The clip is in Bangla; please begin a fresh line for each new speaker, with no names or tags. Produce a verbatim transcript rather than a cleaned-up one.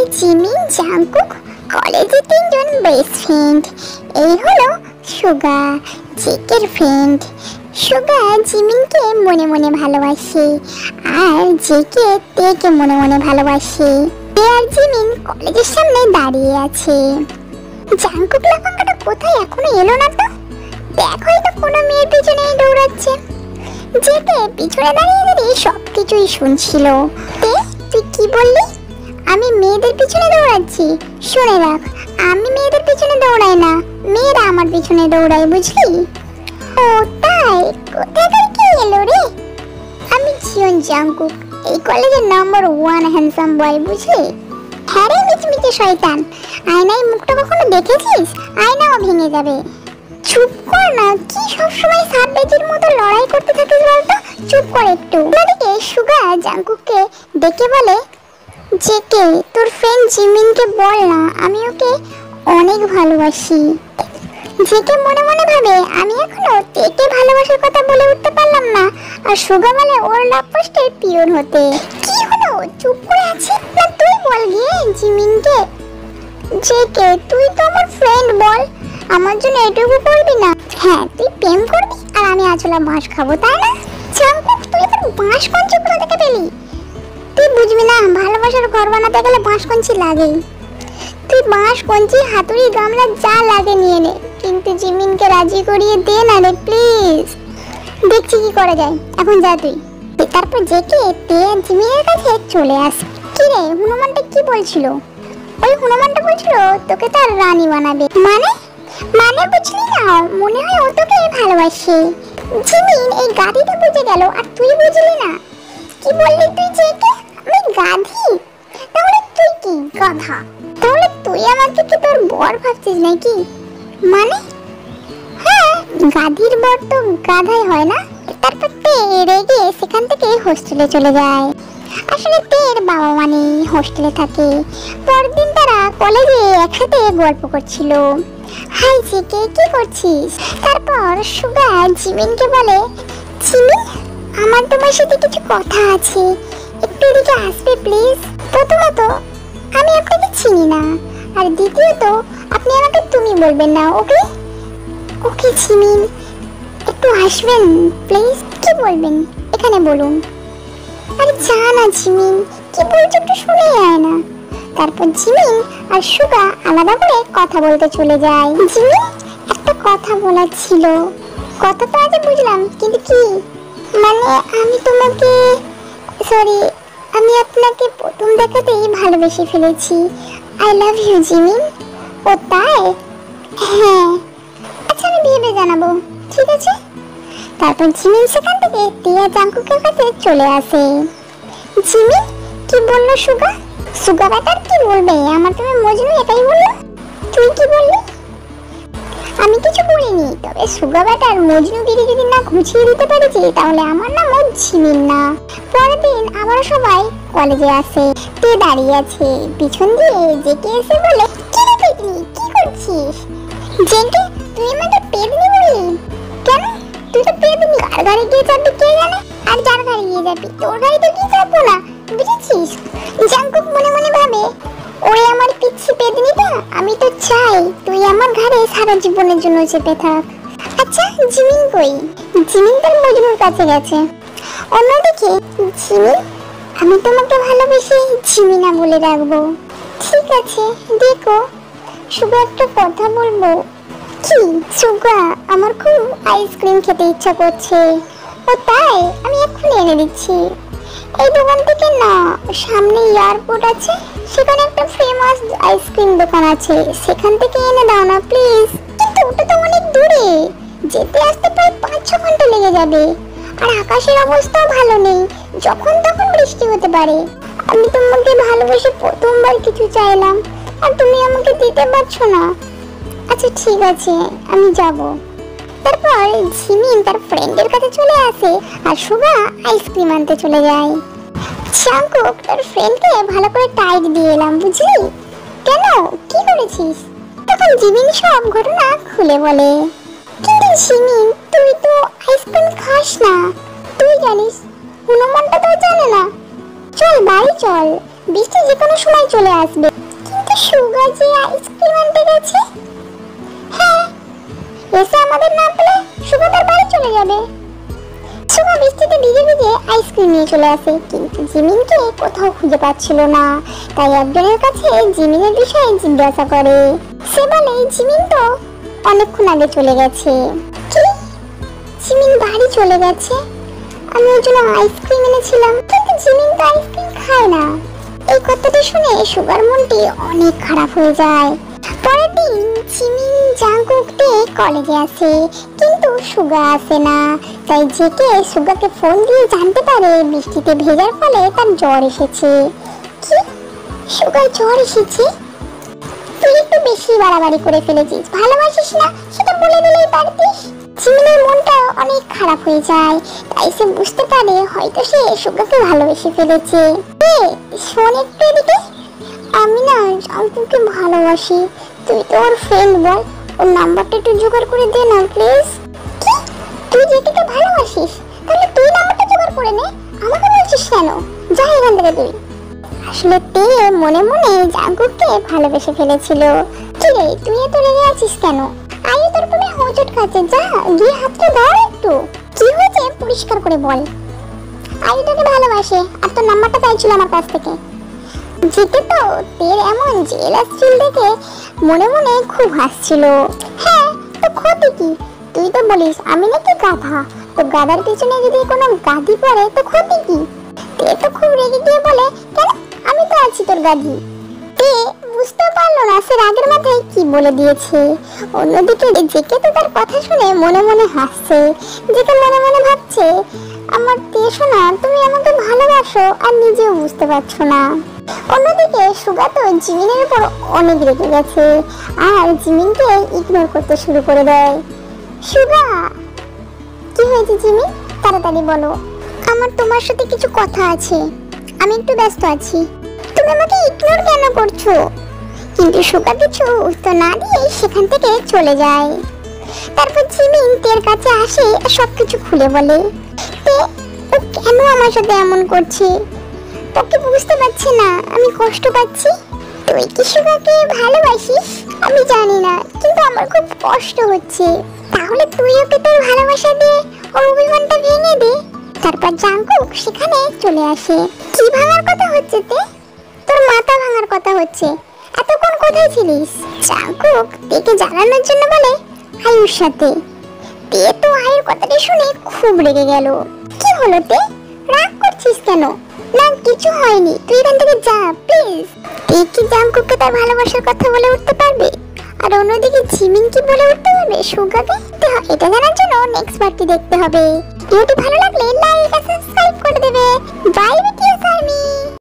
জিমিন, জাংকুক কলেজে তিনজন বেস্ট ফ্রেন্ড। এই হলো সুগা, জেকের ফ্রেন্ড। সুগা জিমিনকে মনে মনে ভালোবাসে আর জেকে তেকে মনে মনে ভালোবাসে। তে আর জিমিন কলেজের সামনে দাঁড়িয়ে আছে। জাংকুক লাফাঙ্গাটা কোথায়, এখনো এলো না তো? দেখ, হয়তো কোনো মেয়ের পিছনেই দৌড়াচ্ছে। জেকে পিছনে দাঁড়িয়ে দাঁড়িয়ে সবকিছুই শুনছিল। তে, তুই কি বললি? আমি মেয়েদের পিছনে দৌড়াচ্ছি? শুনে রাখ, আমি মেয়েদের পিছনে দৌড়াই না, মেয়েরা আমার পিছনে দৌড়ায়, বুঝলি? ও তাই? কোথাকার কে এলো রে? আমি জিয়ন জাংকুক, এই কলেজের নাম্বার ওয়ান হ্যান্ডসাম বয়, বুঝলি? হ্যাঁ রে মিচমিচে শয়তান, আয়নায় মুখটা কখনো দেখেছিস? আয়নাও ভেঙে যাবে। চুপ কর না, কি সবসময় সাববেজির মতো লড়াই করতে থাকিস বলতো? চুপ কর একটু। ওদিকে সুগা জাংকুককে ডেকে বলে, জেকে তোর ফ্রেন্ড জিমিনকে বল না আমি ওকে অনেক ভালোবাসি। জেকে মনে মনে ভাবে, আমি এখনো তেকে ভালোবাসার কথা বলে উঠতে পারলাম না, আর সুগা বলে ওর লাভ পোস্টের পিওন হতে। কি হলো, চুপ করে আছে না? তুই বল গিয়ে জিমিনকে। জেকে তুই তো আমার ফ্রেন্ড, বল আমার জন্য এটুকু করবি না? হ্যাঁ, তুই প্রেম করবি আর আমি আচলা বাঁশ খাবো, তাই না? জাংকুক, তুই এবার বাঁশ কঞ্চি কোথা থেকে পেলি? তুই বুঝবি না, ভালোবাসার ঘর বানাতে গেলে বাঁশ কঞ্চি লাগেই। তুই বাঁশ কঞ্চি হাতুড়ি গামলা যা লাগে নিয়ে নে, কিন্তু জিমিনকে রাজি করিয়ে দে না রে প্লিজ। দেখছি কি করা যায়, এখন যা তুই। তারপর জেকে তে জিমিনের কাছে চলে আস। কি রে, হনুমানটা কি বলছিল? ওই হনুমানটা বলছিল তোকে তার রানী বানাবে। মানে মানে বুঝলি না, মনে হয় ও তোকে ভালোবাসে। জিমিন এই গাধিটা বুঝে গেল, আর তুই বুঝলি না। কি বললি তুই জেকে? আমি গাধি? তাহলে তুই কি গাধা? তাহলে তুই আমাকে কি তোর বর ভাবছিস নাকি? মানে হ্যাঁ, গাধির বর তো গাধাই হয় না। তারপর তে রেগে সেখান থেকে হোস্টেলে চলে যায়। আসলে তের বাবা মানে হোস্টেলে থাকে। পরদিন তারা কলেজে একসাথে গল্প করছিল। হাই জেকে, কি করছিস? তারপর সুগা জিমিনকে বলে, জিমিন আমার তোমার সাথে কিছু কথা আছে, একটু এদিকে আসবে প্লিজ। প্রথমত আমি আপনাকে চিনি না, আর দ্বিতীয়ত আপনি আমাকে তুমি বলবেন না, ওকে? ওকে জিমিন, একটু আসবেন প্লিজ। কি বলবেন এখানে বলুন। আরে যা না জিমিন, কি বলছো একটু শুনে যায় না। তারপর জিমিন আর সুগা আলাদা করে কথা বলতে চলে যায়। জিমিন, একটা কথা বলার ছিল। কথা তো আজ বুঝলাম, কিন্তু কি? মানে আমি তোমাকে, সরি, আমি আপনাকে প্রথম দেখাতেই ভালোবেসে ফেলেছি। I love you Jimin. ও তাই? হ্যাঁ। আচ্ছা, আমি ভেবে জানাবো, ঠিক আছে? তারপর জিমিন সেখান থেকে টিয়া জাংকুকের কাছে চলে আসে। জিমিন, কি বললো সুগা? সুগা ব্যাটার কি বলবে, আমার তুমি মজনু এটাই বললো। তুই কি বললি? আমি কিছু বলিনি, তবে সুগা ব্যাটার মজনুগিরি যদি না ঘুচিয়ে দিতে পেরেছি তাহলে আমার নামও জিমিন না। পরের দিন আবার সবাই কলেজে আসে। তে দাঁড়িয়ে আছে, পিছন দিয়ে জেকে এসে বলে, কি রে পেতনি, কি করছিস? জেকে, তুই আমাকে পেতনি বললি কেন? তুই তো পেতনি, কার গাড়ি গিয়ে যাবি কে জানে, আর যার গাড়ি গিয়ে যাবি, তোর গাড়ি তো গিয়ে যাবো না, বুঝেছিস? জাংকুক মনে মনে ভাবে, ওরে আমার পিচ্ছি পেতনিটা, আমি তো চাই তুই আমার ঘাড়ে সারা জীবনের জন্য চেপে থাক। আচ্ছা জিমিন কই? জিমিন তার মজনুর কাছে গেছে। অন্যদিকে জিমিন, আমি তোমাকে ভালোবেসে জিমিনা বলে রাখবো। ঠিক আছে, দেখো সুগা একটা কথা বলবো। কি? সুগা, আমার খুব আইসক্রিম খেতে ইচ্ছা করছে। ও তাই? আমি এক্ষুনি এনে দিচ্ছি। এই দোকান থেকে না, সামনে এয়ারপোর্ট আছে, সেখানে একটা ফেমাস আইসক্রিম দোকান আছে, সেখান থেকে এনে দাও না প্লিজ। কিন্তু ওটা তো অনেক দূরে, যেতে আসতে প্রায় পাঁচ ছ ঘন্টা লেগে যাবে, আর আকাশের অবস্থাও ভালো নেই, যখন তখন বৃষ্টি হতে পারে। আমি তোমাকে ভালোবেসে প্রথমবার কিছু চাইলাম, আর তুমি আমাকে দিতে পারছো না। আচ্ছা ঠিক আছে, আমি যাব। তারপর জিমিন তার ফ্রেন্ডের কাছে চলে আসে, আর সুগা আইসক্রিম আনতে চলে যায়। জাংকুক, তোর ফ্রেন্ডকে ভালো করে টাইট দিয়ে এলাম, বুঝলি? কেন, কি করেছিস? তখন জিমিন সব ঘটনা খুলে বলে। কিন্তু জিমিন, তুই তো আইসক্রিম খাস না, তুই জানিস, হনুমানটা তো জানে না। চল বাড়ি চল, বৃষ্টি যে কোনো সময় চলে আসবে। কিন্তু সুগা যে আইসক্রিম আনতে গেছে। হ্যাঁ, এসে আমাদের না পেলে সুগা তার বাড়ি চলে যাবে। সুগা বৃষ্টিতে ভিজে ভিজে আইসক্রিম নিয়ে চলে আসে, কিন্তু জিমিনকে কোথাও খুঁজে পাচ্ছিল না। তাই একজনের কাছে জিমিনের বিষয়ে জিজ্ঞাসা করে। সে বলে জিমিন তো অনেকক্ষণ আগে চলে গেছে। কি? জিমিন বাড়ি চলে গেছে? আমি ওর জন্য আইসক্রিম এনেছিলাম, কিন্তু জিমিন তো আইসক্রিম খায় না। এই কথাটা শুনে সুগার মনটি অনেক খারাপ হয়ে যায়। পরের দিন জিমিন জাংকুককে কলেজে আসে, কিন্তু সুগা আসে না। তাই জেকে সুগাকে ফোন দিয়ে জানতে পারে বৃষ্টিতে ভেজার ফলে তার জ্বর এসেছে। কি? সুগার জ্বর এসেছে? তুই একটু বেশি বাড়াবাড়ি করে ফেলেছিস, ভালোবাসিস না সেটা বলে দিলেই পারতিস। জিমিনের মনটা অনেক খারাপ হয়ে যায়। তাই সে বুঝতে পারে হয়তো সে সুগাকে ভালোবেসে ফেলেছে। শোন একটু এদিকে, আমি না জাংকুককে ভালোবাসি। তুই তো ওর ফ্রেন্ড, বল ওর নাম্বারটা একটু জোগাড় করে দে না প্লিজ। কি? তুই জেকেকে ভালোবাসিস? তাহলে তুই নাম্বারটা জোগাড় করে নে, আমাকে বলছিস কেন? যা এখান থেকে তুই। আসলে তে মনে মনে জাংকুককে ভালোবেসে ফেলেছিল। কি রে, তুই এত রেগে আছিস কেন? আই তোর প্রেমে হোঁচট খাচ্ছে, যা গিয়ে হাতটা ধর একটু। কি হয়েছে পরিষ্কার করে বল। আই তোকে ভালোবাসে আর তোর নাম্বারটা চাইছিল আমার কাছ থেকে। জিতে তো তের এমন জেলাস ফিল দেখে মনে মনে খুব হাসছিল। হ্যাঁ, তো ক্ষতি কি? তুই তো বলিস আমি নাকি গাধা, তো গাধার পিছনে যদি কোনো গাধি পড়ে তো ক্ষতি কি? তে তো খুব রেগে গিয়ে বলে, কেন, আমি তো আছি তোর গাধি। তে বুঝতে পারলো না সে রাগের মাথায় কি বলে দিয়েছে। অন্যদিকে জেকে তো তার কথা শুনে মনে মনে হাসছে। জেকে মনে মনে ভাবছে, আমার তে শোনা তুমি আমাকে ভালোবাসো আর নিজেও বুঝতে পারছো না। অন্যদিকে সুগা তো জিমিনের উপর অনেক রেগে গেছে আর জিমিনকে ইগনোর করতে শুরু করে দেয়। সুগা, কি হয়েছে জিমিন? তাড়াতাড়ি বলো, আমার তোমার সাথে কিছু কথা আছে, আমি একটু ব্যস্ত আছি। তুমি আমাকে ইগনোর কেন করছো? কিন্তু সুগা কিছু উত্তর না দিয়ে সেখান থেকে চলে যায়। তারপর জিমিন তের কাছে আসে আর সবকিছু খুলে বলে। তে ও কেন আমার সাথে এমন করছে? ওকে বুঝতে পারছে না আমি কষ্ট পাচ্ছি। তুই কি সুগাকে ভালোবাসিস? আমি জানি না, কিন্তু আমার খুব কষ্ট হচ্ছে। তাহলে তুই ওকে তোর ভালোবাসা দিয়ে ওর অভিমানটা ভেঙে দে। তারপর জাংকুক সেখানে চলে আসে। কি ভাঙার কথা হচ্ছে তে? তোর মাথা ভাঙার কথা হচ্ছে। এতক্ষণ কোথায় ছিলিস? জাংকুক তেকে জানানোর জন্য বলে আয়ুর সাথে। তে তো আয়ুর কথাটা শুনে খুব রেগে গেল। কি হলো তে, রাগ করছিস কেন? না কিছু হয়নি, তুই এখান থেকে যা প্লিজ। তে কি জাংকুককে তার ভালোবাসার কথা বলে উঠতে পারবে? আর অন্যদিকে জিমিন কি বলে উঠতে পারবে সুগাকে? এটা জানার জন্য নেক্সট পার্টি দেখতে হবে। ভিডিওটি ভালো লাগলে লাইক আর সাবস্ক্রাইব করে দেবে। বাই।